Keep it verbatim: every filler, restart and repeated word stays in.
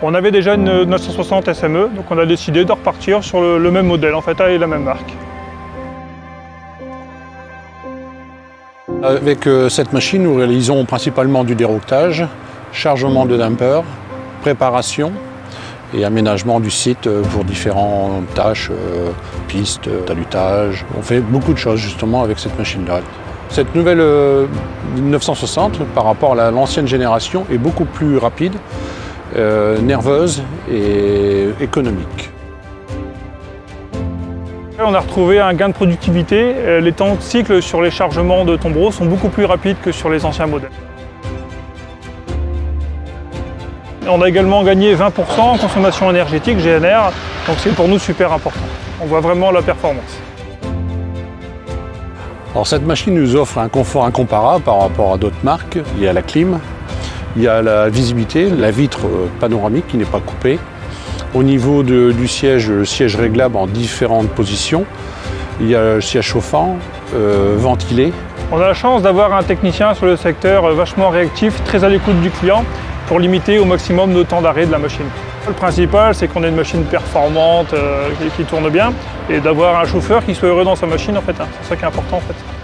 On avait déjà une neuf cent soixante S M E, donc on a décidé de repartir sur le, le même modèle en fait, avec la même marque. Avec euh, cette machine, nous réalisons principalement du déroquetage, chargement de dumper, préparation et aménagement du site pour différentes tâches, euh, pistes, talutage. On fait beaucoup de choses justement avec cette machine-là. Cette nouvelle euh, neuf cent soixante, par rapport à l'ancienne génération, est beaucoup plus rapide, euh, nerveuse et économique. On a retrouvé un gain de productivité. Les temps de cycle sur les chargements de tombereaux sont beaucoup plus rapides que sur les anciens modèles. On a également gagné vingt pour cent en consommation énergétique, G N R, donc c'est pour nous super important. On voit vraiment la performance. Alors cette machine nous offre un confort incomparable par rapport à d'autres marques. Il y a la clim, il y a la visibilité, la vitre panoramique qui n'est pas coupée. Au niveau de, du siège, le siège réglable en différentes positions. Il y a le siège chauffant, euh, ventilé. On a la chance d'avoir un technicien sur le secteur vachement réactif, très à l'écoute du client pour limiter au maximum le temps d'arrêt de la machine. Le principal, c'est qu'on ait une machine performante, euh, qui, qui tourne bien et d'avoir un chauffeur qui soit heureux dans sa machine en fait. Hein. C'est ça qui est important en fait.